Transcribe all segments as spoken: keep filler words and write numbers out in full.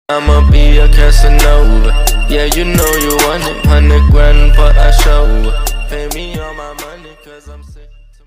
I'ma be a Casanova. Yeah, you know you want it. Hundred grand for a show. Pay me all my money, cause I'm sick.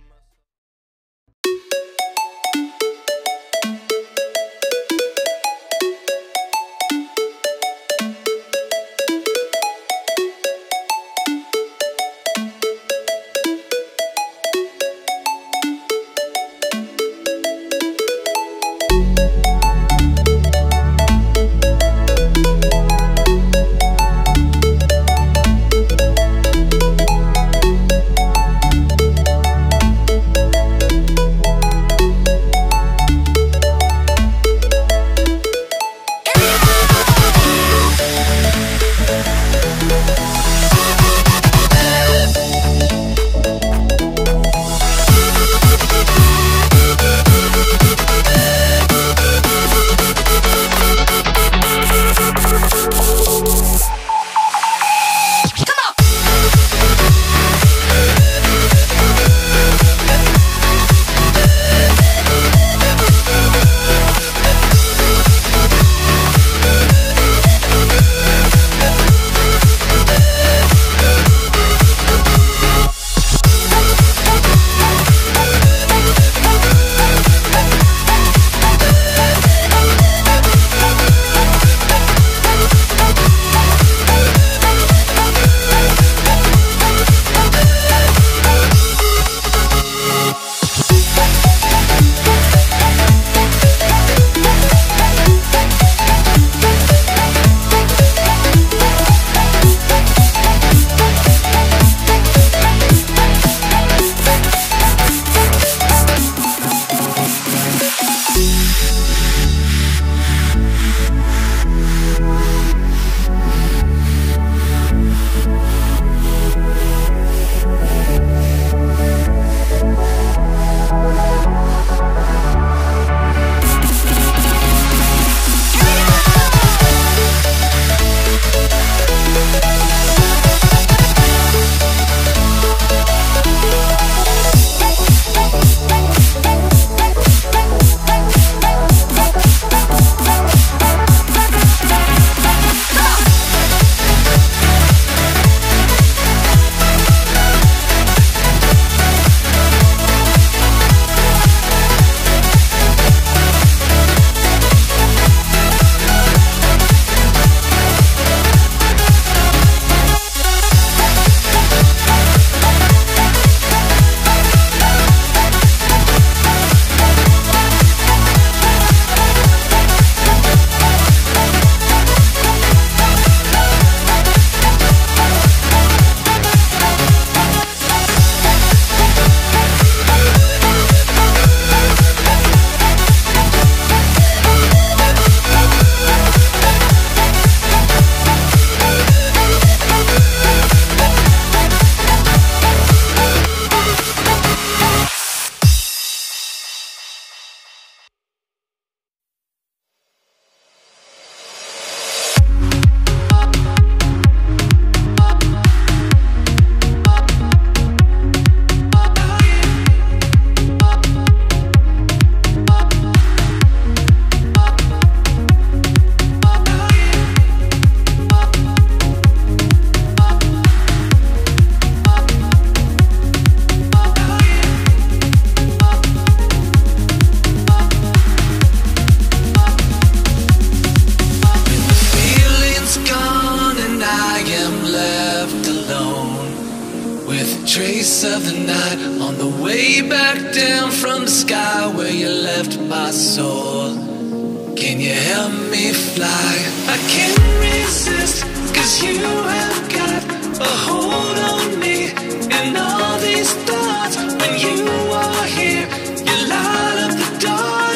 Trace of the night on the way back down from the sky where you left my soul. Can you help me fly? I can't resist, cause you have got a hold on me. And all these thoughts, when you are here, you light up the dark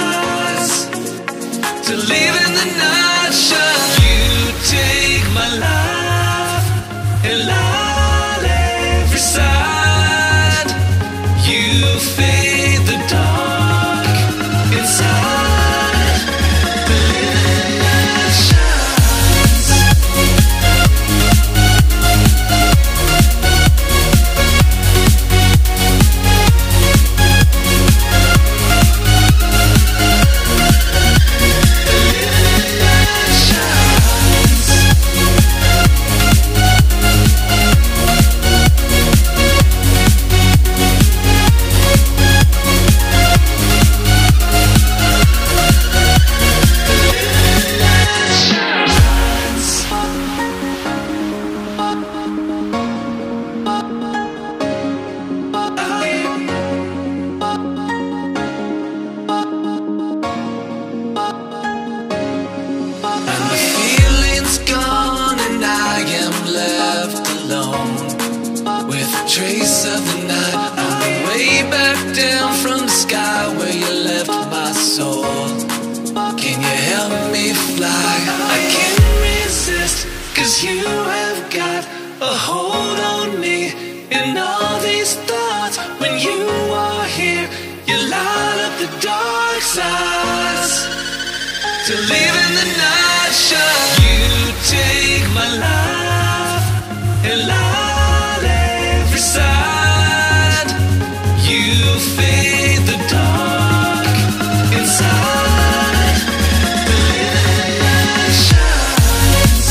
sides to live in the night shine. You take my life and light every side. You fade the dark inside. The living light shines. The living light stars of the night, on the way back down from the sky where you left my soul. Can you help me fly? I can't resist, cause you have got a hold on me. And all these thoughts, when you are here, you light up the dark sides. To live in the night shine, you take my life and light every side. You fade the dark inside. To live in the night shines.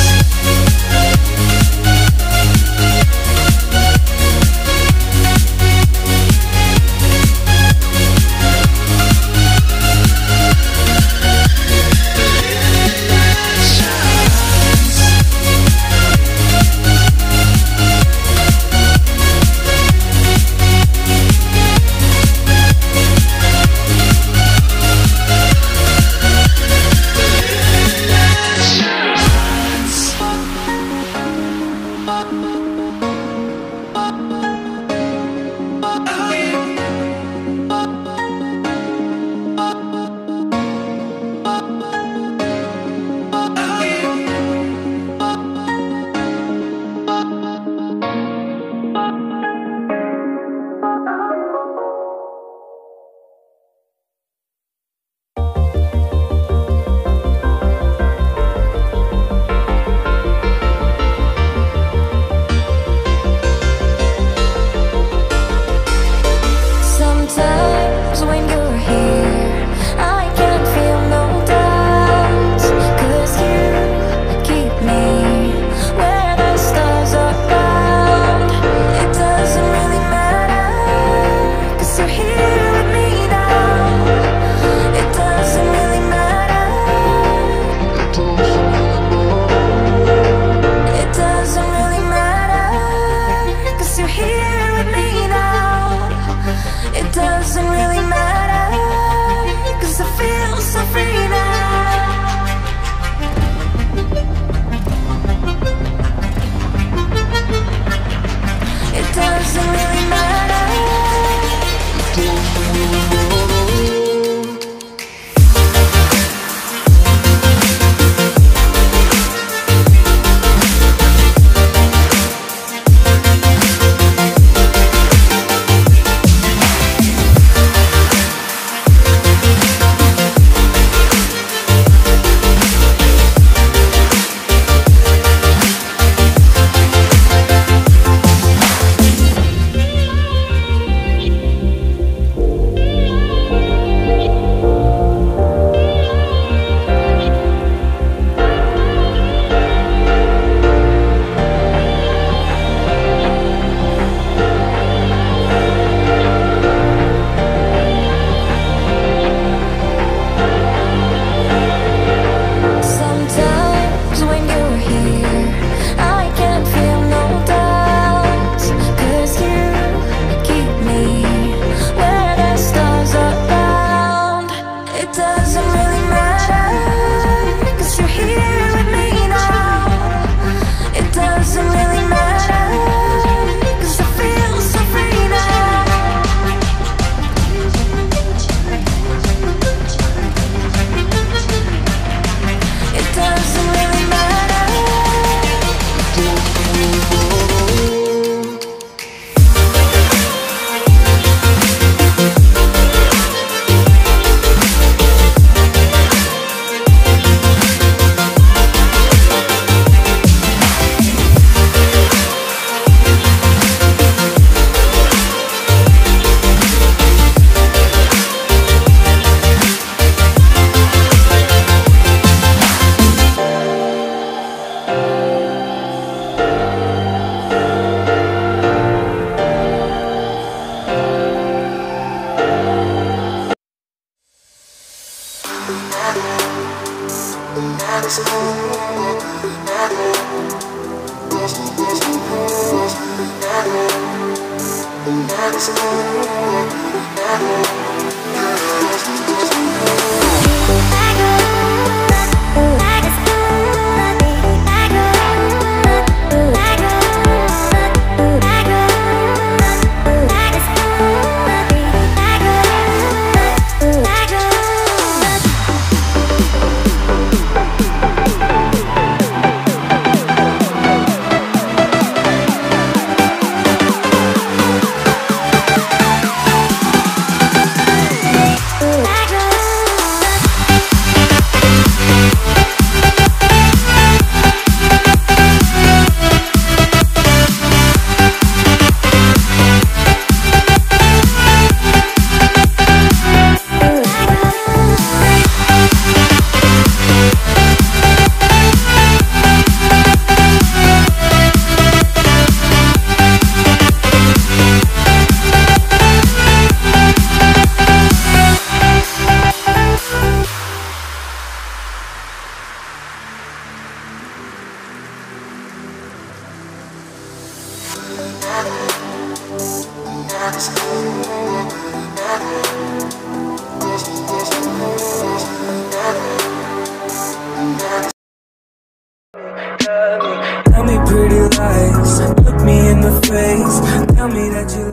that you